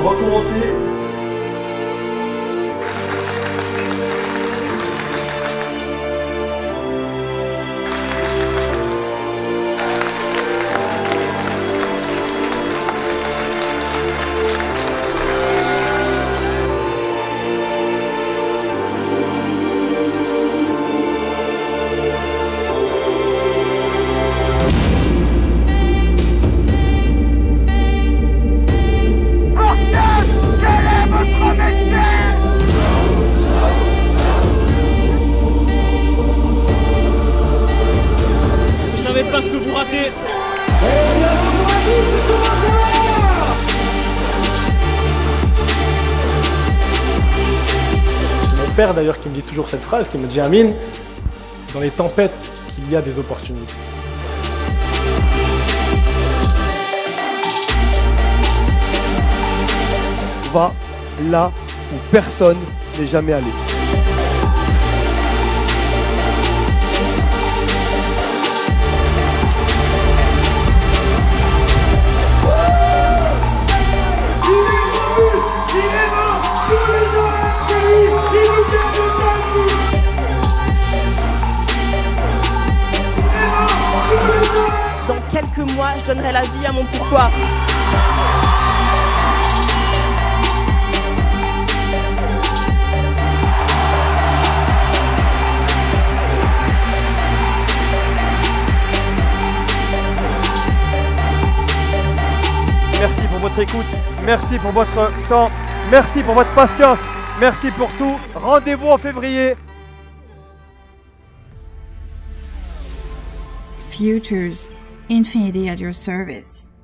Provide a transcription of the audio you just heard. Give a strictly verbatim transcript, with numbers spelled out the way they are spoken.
recommencer. Vous savez pas ce que vous ratez. Mon père d'ailleurs qui me dit toujours cette phrase, qui me dit Amine, dans les tempêtes, qu'il y a des opportunités. Va là où personne n'est jamais allé. Dans quelques mois, je donnerai la vie à mon pourquoi. Merci pour votre écoute, merci pour votre temps, merci pour votre patience, merci pour tout. Rendez-vous en février. Futures, infinity at your service.